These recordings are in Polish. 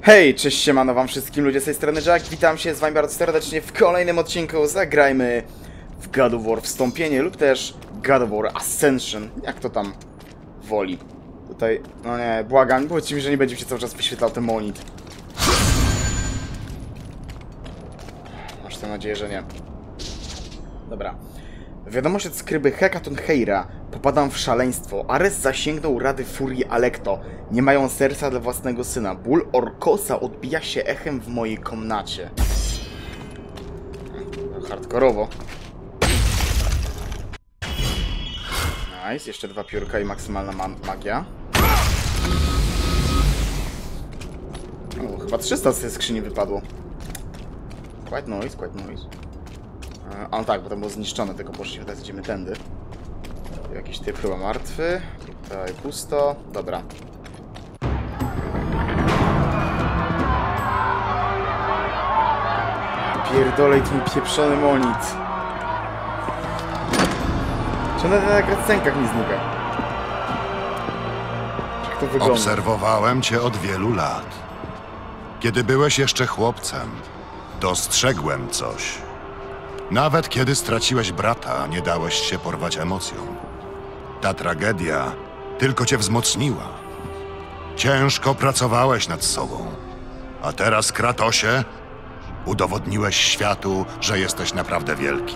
Hej, cześć, siemano wam wszystkim ludzie z tej strony Jack, witam się z wami bardzo serdecznie w kolejnym odcinku. Zagrajmy w God of War Wstąpienie lub też God of War Ascension, jak to tam woli. Tutaj, no nie, błagam, powiedzcie mi, że nie będzie mi się cały czas wyświetlał ten monit. Masz tę nadzieję, że nie. Dobra. Wiadomość od skryby Hekaton Heira. Popadam w szaleństwo. Ares zasięgnął rady furii Alekto. Nie mają serca dla własnego syna. Ból Orkosa odbija się echem w mojej komnacie. Hardkorowo. Nice. Jeszcze 2 piórka i maksymalna magia. O, chyba 300 z tej skrzyni wypadło. Quite noise, quite noise. A no tak, bo to było zniszczone, tylko poszliśmy, teraz idziemy tędy. Jakiś typ chyba martwy. Tutaj pusto. Dobra. Pierdolej ten pieprzony monit. Czy ona na cutscenkach nie znika? Jak to wygląda? Obserwowałem cię od wielu lat. Kiedy byłeś jeszcze chłopcem, dostrzegłem coś. Nawet kiedy straciłeś brata, nie dałeś się porwać emocją. Ta tragedia tylko cię wzmocniła. Ciężko pracowałeś nad sobą. A teraz, Kratosie, udowodniłeś światu, że jesteś naprawdę wielki.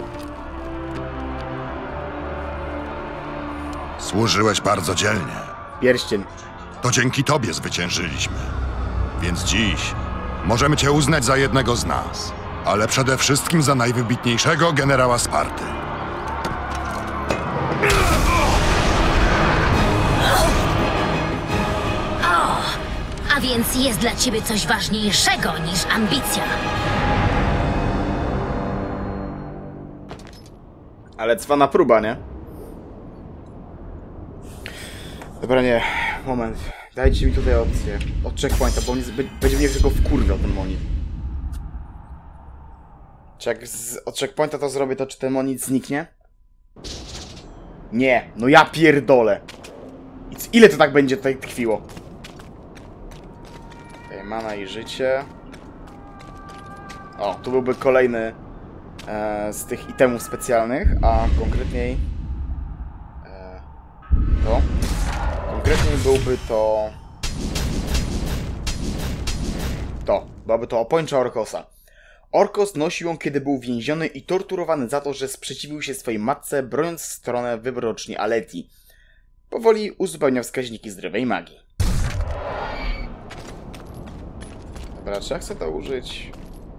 Służyłeś bardzo dzielnie. Pierścień. To dzięki tobie zwyciężyliśmy. Więc dziś możemy cię uznać za jednego z nas. Ale przede wszystkim za najwybitniejszego generała Sparty. O, a więc jest dla ciebie coś ważniejszego niż ambicja. Ale cwana próba, nie? Dobra, nie. Moment. Dajcie mi tutaj opcję. Od checkpointa, bo będzie mnie tylko wkurwiał ten monit. Czy jak od checkpointa to zrobię, to czy ten monit zniknie? Nie, no ja pierdolę. Ile to tak będzie tutaj tkwiło? Tutaj mana i życie. O, tu byłby kolejny z tych itemów specjalnych, a konkretniej to. Konkretniej byłby to... Byłaby to opończa Orkosa. Orkos nosił ją, kiedy był więziony i torturowany za to, że sprzeciwił się swojej matce, broniąc stronę wybroczni Aleti. Powoli uzupełniał wskaźniki zdrowej magii. Dobra, czy ja chcę to użyć?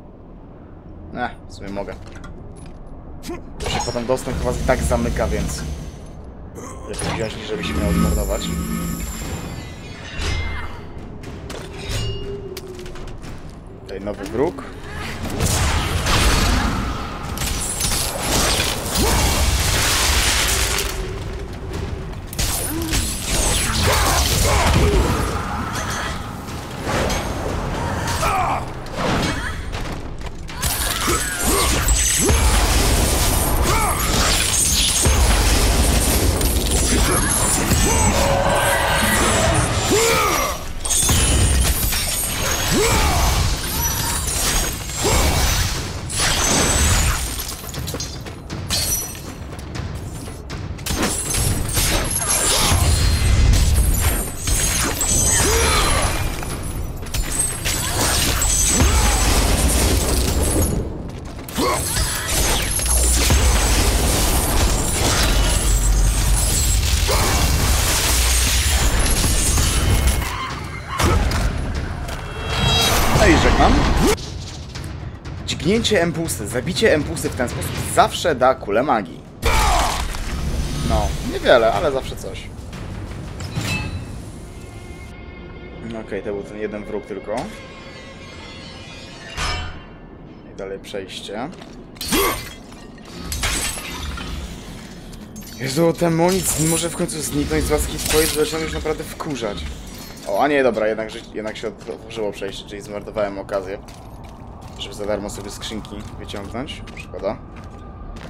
W sumie mogę. To się potem dostęp chyba i tak zamyka, więc... lepiej wziąć, niż żeby się miał odmordować. Tutaj nowy wróg. Żegnam. Dźgnięcie impulsy. Zabicie impulsy w ten sposób zawsze da kulę magii. No, niewiele, ale zawsze coś. Okej, to był ten jeden wróg tylko. I dalej przejście. Jezu, ten monit może w końcu zniknąć z łaski swojej, zaczynam już naprawdę wkurzać. O, a nie, dobra, jednak się otworzyło przejście, czyli zmarnowałem okazję, żeby za darmo sobie skrzynki wyciągnąć. Szkoda.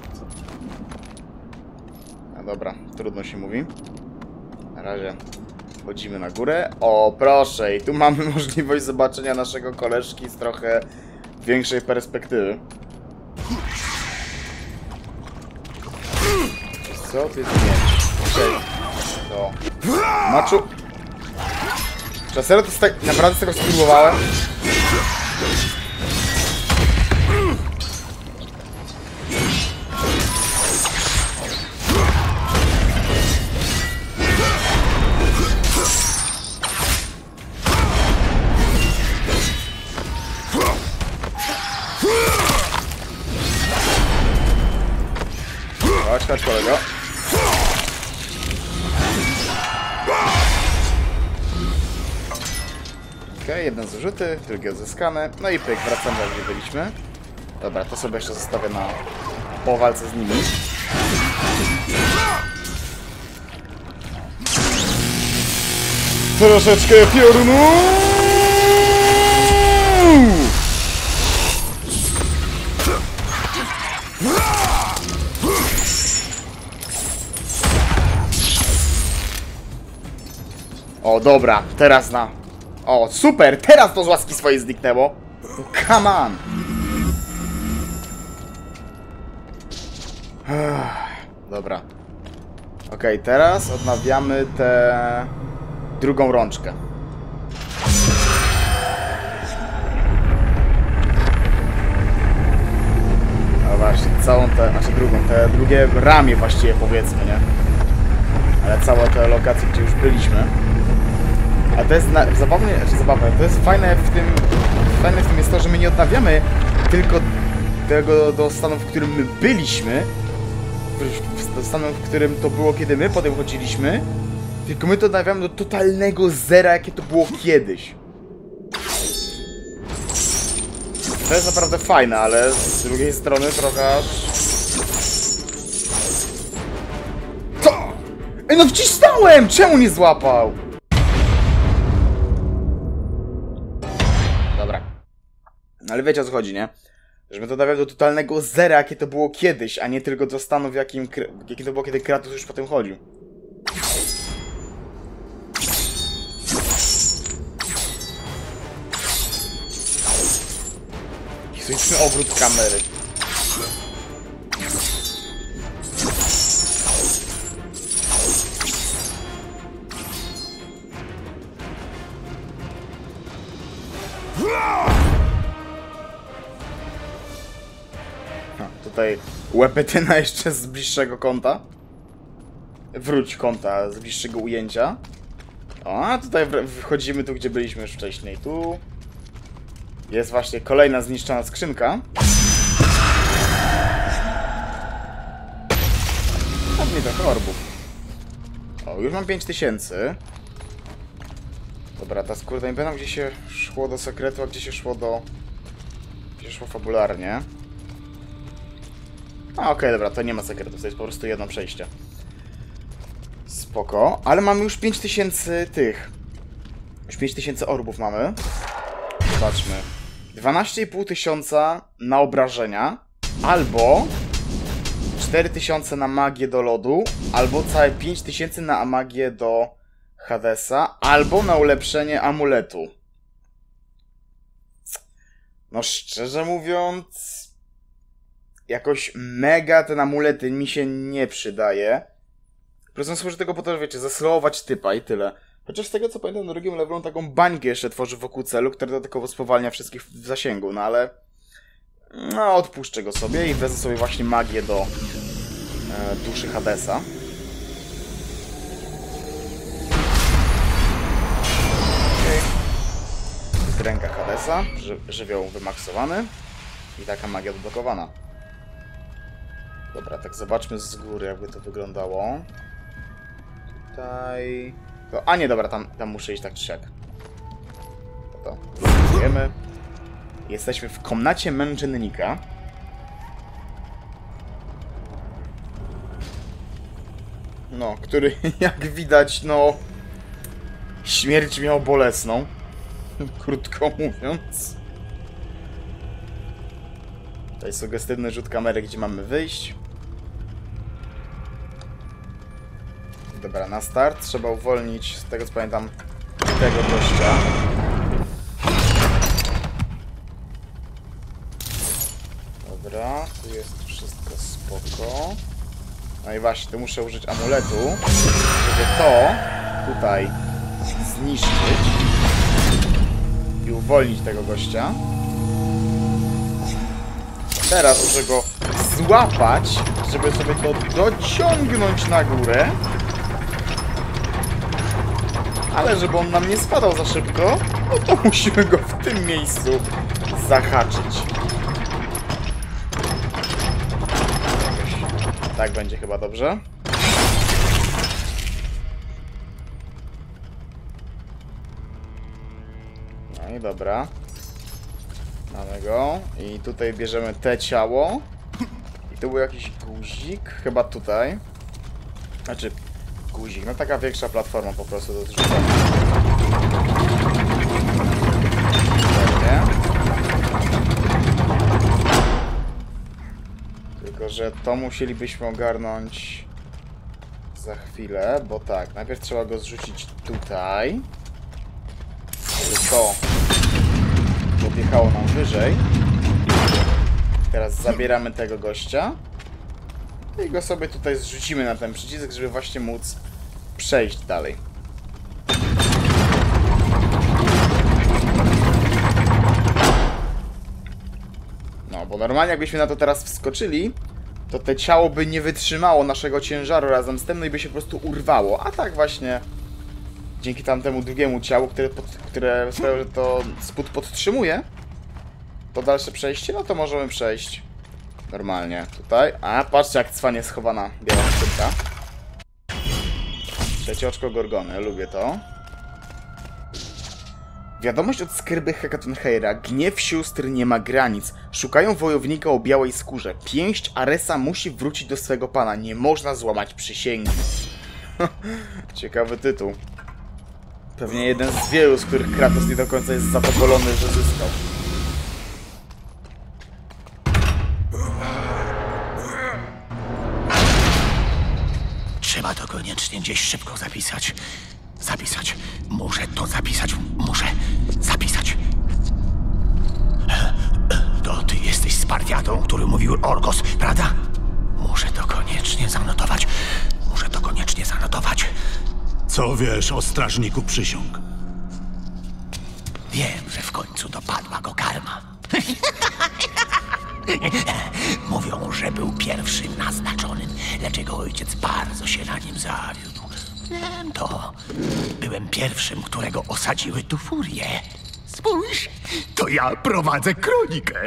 A dobra, trudno się mówi. Na razie Wchodzimy na górę. O, proszę, i tu mamy możliwość zobaczenia naszego koleżki z trochę większej perspektywy. Co? Tu jest miecz. Okej. To... Maczu... Czy serio to tak naprawdę z tego spróbowałem? Chodź, kolego. Okej, jeden zużyty, drugi odzyskany. No i pyk, wracamy jak gdzie byliśmy. Dobra, to sobie jeszcze zostawię na... po walce z nimi. Troszeczkę piorunu! O, dobra, teraz na... O, super, teraz to z łaski swojej zniknęło. Come on! Dobra. Okej, teraz odnawiamy tę... drugą rączkę. No właśnie, całą tę... znaczy drugą, te drugie ramię właściwie powiedzmy, nie? Ale całe te lokacje, gdzie już byliśmy. A to jest zabawne, to jest fajne w tym jest to, że my nie odnawiamy tylko tego do stanu, w którym my byliśmy, do stanu, w którym to było, kiedy my potem chodziliśmy, tylko my to odnawiamy do totalnego zera, jakie to było kiedyś. To jest naprawdę fajne, ale z drugiej strony trochę aż... Co? Ej, no wcisnąłem! Czemu nie złapał? Dobra. Ale wiecie o co chodzi, nie? Żeby to dawało do totalnego zera, jakie to było kiedyś, a nie tylko do stanu, w jakim to było, kiedy Kratos już potem chodził. Historyczny obrót kamery. Tutaj łepetyna jeszcze z bliższego kąta. Wróć kąta z bliższego ujęcia. O, a tutaj wchodzimy tu, gdzie byliśmy już wcześniej. Tu jest właśnie kolejna zniszczona skrzynka. Pewnie trochę orbów. O, już mam 5000. Dobra, ta skórka, nie pamiętam, gdzie się szło do sekretu, a gdzie się szło do... Gdzie szło fabularnie. A, okej, dobra, to nie ma sekretów, to jest po prostu jedno przejście. Spoko, ale mamy już 5000 tych. Już 5000 orbów mamy. Zobaczmy. 12,5 tysiąca na obrażenia, albo 4000 na magię do lodu, albo całe 5000 na magię do Hadesa, albo na ulepszenie amuletu. No szczerze mówiąc... Jakoś mega ten amulety mi się nie przydaje. Po prostu służy tego po to, że wiecie, zaslowować typa i tyle. Chociaż z tego co pamiętam, na drugim levelu taką bańkę jeszcze tworzy wokół celu, który dodatkowo spowalnia wszystkich w zasięgu, no ale... No, odpuszczę go sobie i wezmę sobie właśnie magię do duszy Hadesa. Jest ręka Hadesa, żywioł wymaksowany i taka magia odblokowana. Dobra, tak zobaczmy z góry, jakby to wyglądało. Tutaj... To... A nie, dobra, tam muszę iść tak czy siak. To wiemy. Jesteśmy w komnacie męczennika. No, który jak widać, no... Śmierć miał bolesną. Krótko mówiąc. Tutaj sugestywny rzut kamery, gdzie mamy wyjść. Dobra, na start trzeba uwolnić, z tego co pamiętam, tego gościa. Dobra, tu jest wszystko spoko. No i właśnie, tu muszę użyć amuletu, żeby to tutaj zniszczyć i uwolnić tego gościa. Teraz muszę go złapać, żeby sobie to dociągnąć na górę. Ale żeby on nam nie spadał za szybko, no to musimy go w tym miejscu zahaczyć. Tak będzie chyba dobrze. No i dobra. Mamy go. I tutaj bierzemy te ciało. I tu był jakiś guzik. Chyba tutaj. Znaczy, guzik. No taka większa platforma po prostu do zrzucenia. Tylko że to musielibyśmy ogarnąć za chwilę, bo tak, najpierw trzeba go zrzucić tutaj, żeby to podjechało nam wyżej. Teraz zabieramy tego gościa i go sobie tutaj zrzucimy na ten przycisk, żeby właśnie móc przejść dalej. No, bo normalnie jakbyśmy na to teraz wskoczyli, to te ciało by nie wytrzymało naszego ciężaru razem z tym, no i by się po prostu urwało. A tak właśnie, dzięki tamtemu drugiemu ciału, które sprawia, że to spód podtrzymuje, to dalsze przejście, no to możemy przejść normalnie tutaj. A, patrzcie jak cwanie schowana biała szybka. Trzecie oczko Gorgony, lubię to. Wiadomość od skryby Hekatoncheira. Gniew sióstr nie ma granic. Szukają wojownika o białej skórze. Pięść Aresa musi wrócić do swego pana. Nie można złamać przysięgi. Ciekawy tytuł. Pewnie jeden z wielu, z których Kratos nie do końca jest zadowolony, że zyskał. Trzeba to koniecznie gdzieś szybko zapisać. Zapisać. Muszę to zapisać. Muszę zapisać. To ty jesteś Spartiatą, o którym mówił Orkos, prawda? Muszę to koniecznie zanotować. Muszę to koniecznie zanotować. Co wiesz o strażniku przysiąg? Wiem, że w końcu dopadła go karma. Mówią, że był pierwszym naznaczonym, lecz jego ojciec bardzo się na nim zawiódł. Wiem to. Byłem pierwszym, którego osadziły tu furie. Spójrz, to ja prowadzę kronikę.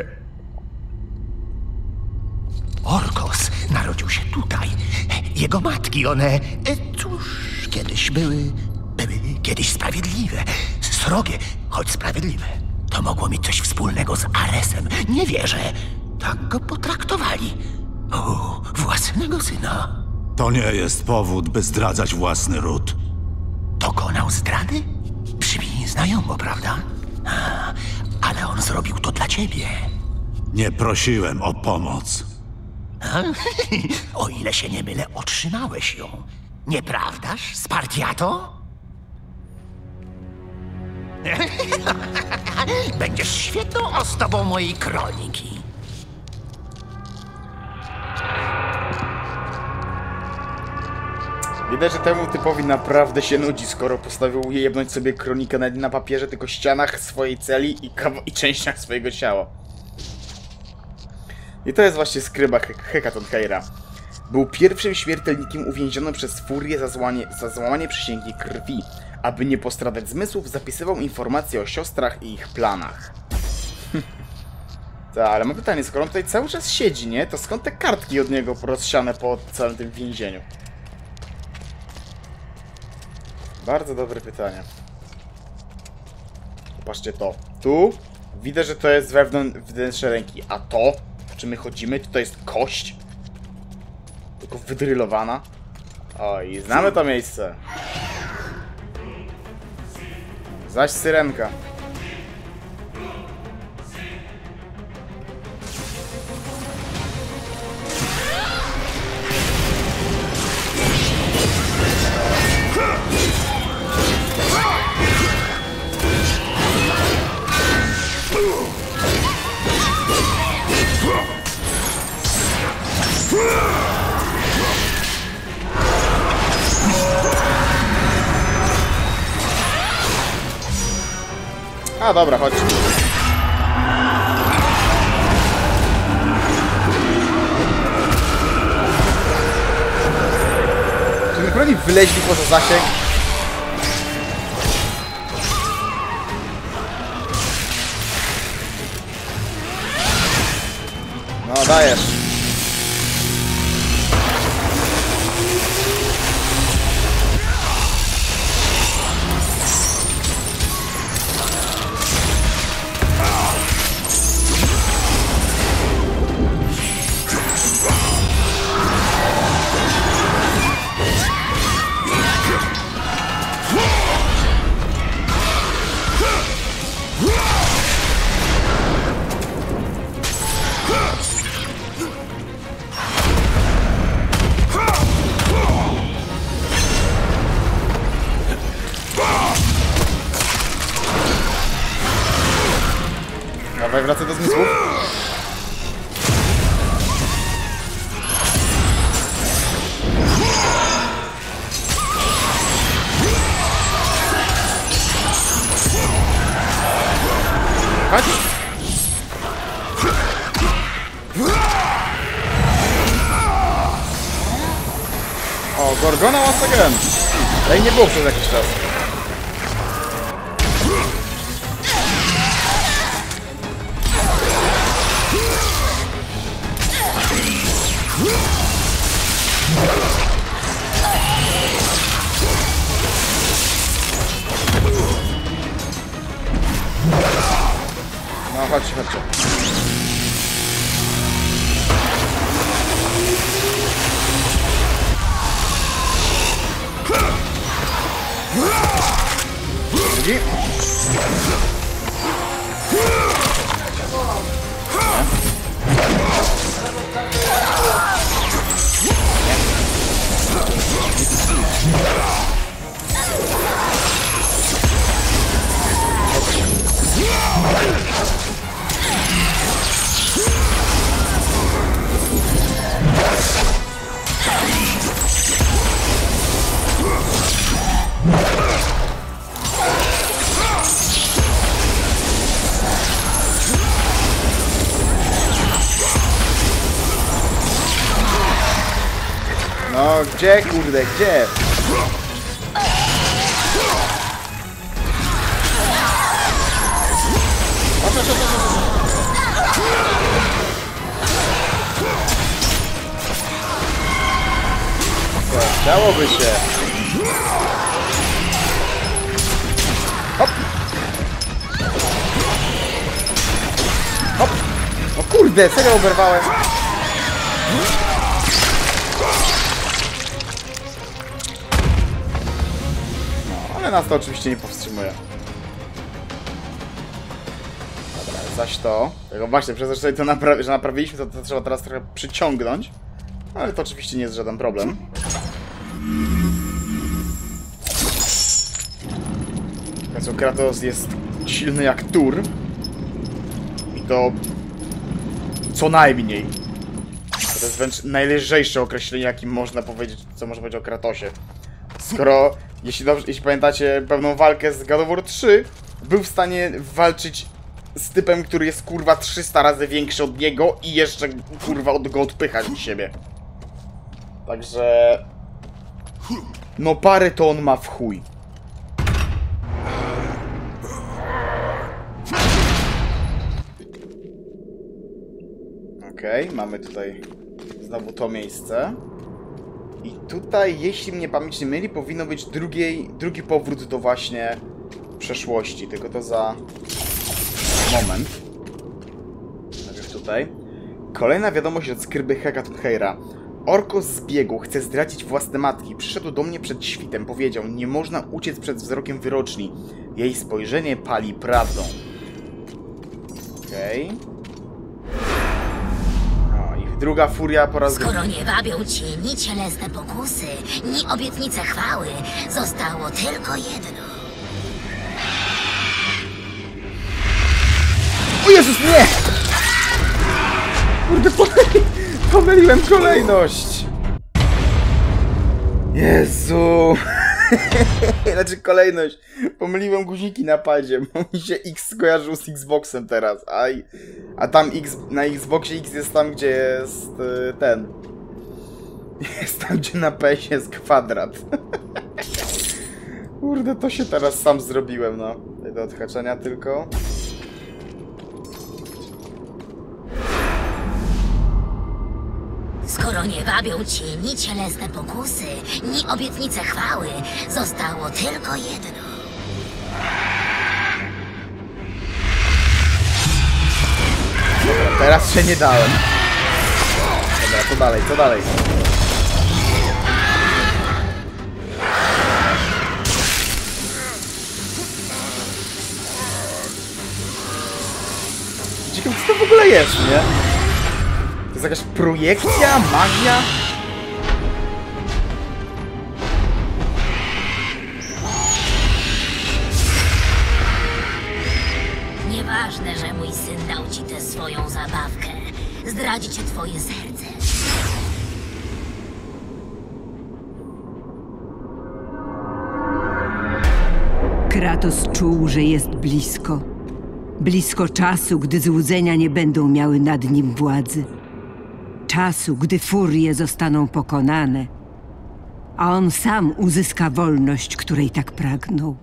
Orkos narodził się tutaj. Jego matki, one, cóż, kiedyś były kiedyś sprawiedliwe. Srogie, choć sprawiedliwe. To mogło mieć coś wspólnego z Aresem. Nie wierzę. Tak go potraktowali. O, własnego syna. To nie jest powód, by zdradzać własny ród. Dokonał zdrady? Brzmi znajomo, prawda? Ale on zrobił to dla ciebie. Nie prosiłem o pomoc. O ile się nie mylę, otrzymałeś ją. Nieprawdaż, Spartiato? Będziesz świetną ozdobą mojej kroniki. Widać, że temu typowi naprawdę się nudzi, skoro postanowił jebnąć sobie kronikę nawet nie na papierze, tylko ścianach swojej celi i częściach swojego ciała. I to jest właśnie skryba Hekatoncheira. Był pierwszym śmiertelnikiem uwięzionym przez Furię za złamanie przysięgi krwi. Aby nie postradać zmysłów, zapisywał informacje o siostrach i ich planach. Tak, ale mam pytanie, skoro on tutaj cały czas siedzi, nie? To skąd te kartki od niego rozsiane po całym tym więzieniu? Bardzo dobre pytanie. Popatrzcie to. Tu widać, że to jest wewnętrzne ręki. A to, w czym my chodzimy, to jest kość. Tylko wydrylowana. O, i znamy to miejsce. Zaś syrenka. A dobra, chodź. Czy naprawdę wyleźli poza zasięg? No, dajesz. Dawaj, wracaj do zmysłów. Chodź. O, Gorgona once again. Ej, nie było przez jakiś czas. No chodźcie, chodźcie. Drugi. No, gdzie, kurde, gdzie? Dałoby się. Hop. Hop. O kurde, serio oberwałem. Ale nas to oczywiście nie powstrzymuje. Dobra, zaś to... Tego właśnie, przez to, że naprawiliśmy, to trzeba teraz trochę przyciągnąć. Ale to oczywiście nie jest żaden problem. W końcu Kratos jest silny jak Tur. I to... co najmniej. To jest wręcz najlżejsze określenie, jakim można powiedzieć, co można powiedzieć o Kratosie. Skoro, jeśli pamiętacie pewną walkę z God of War 3, był w stanie walczyć z typem, który jest kurwa 300 razy większy od niego i jeszcze kurwa go odpychać od siebie. Także... no pary to on ma w chuj. Okej, mamy tutaj znowu to miejsce. I tutaj, jeśli mnie pamięć nie myli, powinno być drugi powrót do właśnie przeszłości. Tylko to za moment. Najpierw tutaj. Kolejna wiadomość od skryby Hekatoncheira. Orkos zbiegł, chce zdradzić własne matki. Przyszedł do mnie przed świtem, powiedział, nie można uciec przed wzrokiem wyroczni. Jej spojrzenie pali prawdą. Okej. O, i druga furia po raz... Skoro nie wabią cię ni cielesne pokusy, ni obietnice chwały, zostało tylko jedno. O Jezus, nie! Kurde, pomyliłem kolejność! Jezu! Znaczy kolejność. Pomyliłem guziki na padzie, bo mi się X skojarzył z Xboxem teraz, a tam X, na Xboxie X jest tam, gdzie jest ten. Jest tam, gdzie na PS jest kwadrat. Kurde, to się teraz sam zrobiłem, no. Tutaj do odhaczenia tylko. Skoro nie wabią cię ni cielesne pokusy, ni obietnice chwały, zostało tylko jedno. Dobra, teraz się nie dałem. Dobra, co dalej, co dalej? Ciekawe, co to w ogóle jest, nie? To jest jakaś projekcja, magia? Nieważne, że mój syn dał ci tę swoją zabawkę. Zdradzi cię twoje serce. Kratos czuł, że jest blisko. Blisko czasu, gdy złudzenia nie będą miały nad nim władzy. Czasu, gdy furie zostaną pokonane, a on sam uzyska wolność, której tak pragnął.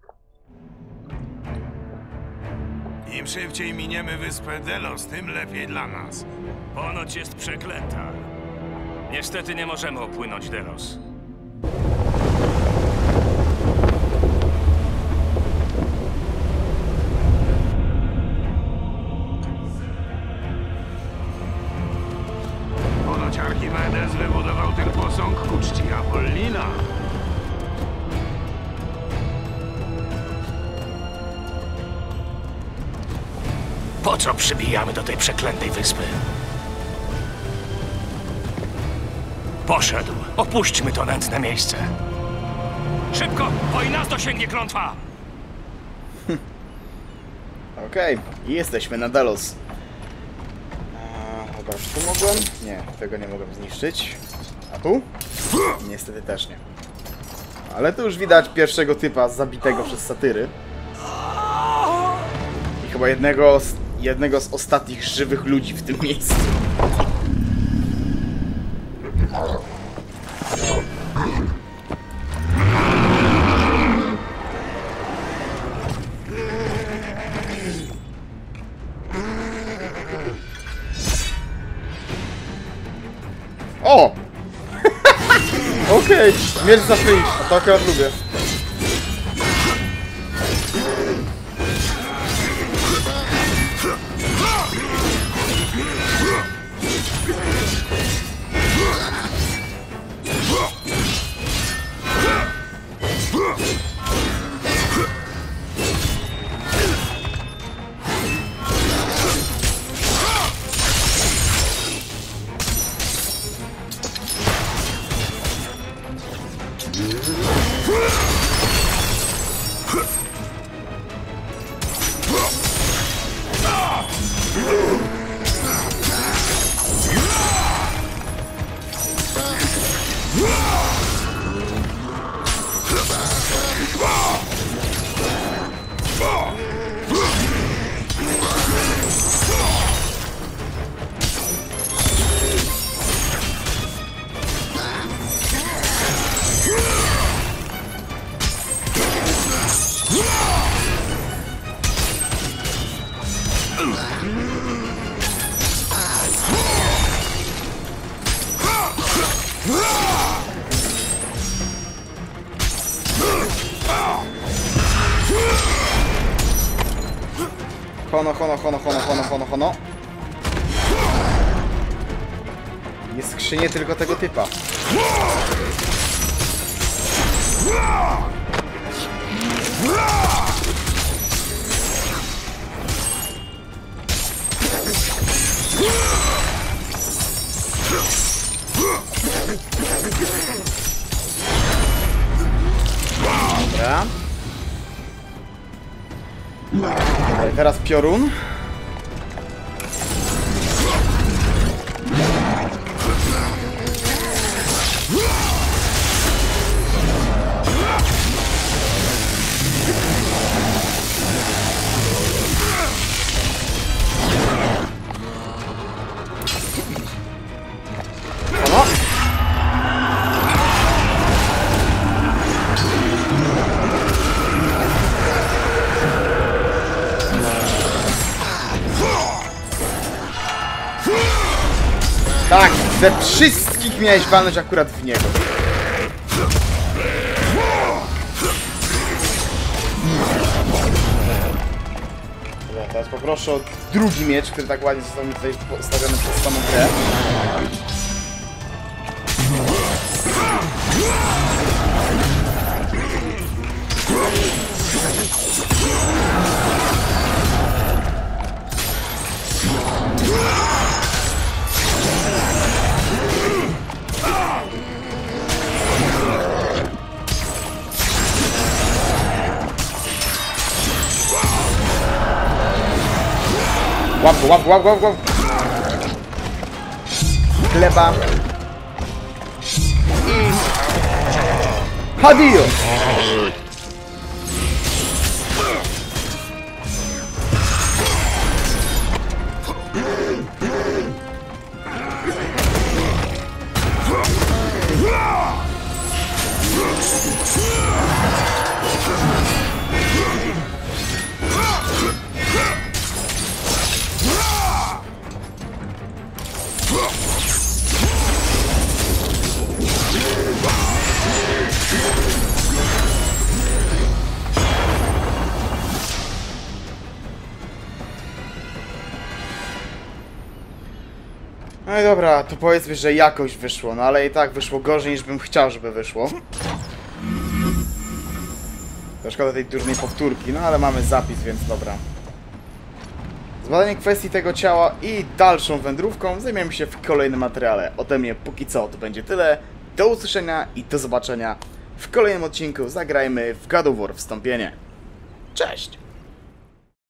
Im szybciej miniemy wyspę Delos, tym lepiej dla nas. Ponoć jest przeklęta. Niestety nie możemy opłynąć Delos. Ponoć Archimedes wybudował ten posąg ku czci Apollina. Po co przybijamy do tej przeklętej wyspy? Poszedł. Opuśćmy to nędzne miejsce. Szybko, bo i nas dosięgnie klątwa! Okej, i jesteśmy na Delos. Dobra, czy tu mogłem? Nie, tego nie mogłem zniszczyć. A tu? Niestety też nie. Ale tu już widać pierwszego typa zabitego przez satyry. I chyba jednego z ostatnich żywych ludzi w tym miejscu. O! Okej, miecz za finish, a to akurat lubię. Hono. Nie skrzynie tylko tego typa. Dobra. Teraz piorun. Tak, ze wszystkich miałeś walnąć akurat w niego. Dobra, teraz poproszę o drugi miecz, który tak ładnie został mi tutaj postawiony przez samą grę. Łap go, łap go, łap go, łap go. Chleba. I... Hadio! No i dobra, to powiedzmy, że jakoś wyszło, no ale i tak wyszło gorzej niż bym chciał, żeby wyszło. To szkoda tej durnej powtórki, no ale mamy zapis, więc dobra. Zbadanie kwestii tego ciała i dalszą wędrówką zajmiemy się w kolejnym materiale. Ode mnie póki co to będzie tyle. Do usłyszenia i do zobaczenia w kolejnym odcinku. Zagrajmy w God of War Wstąpienie. Cześć!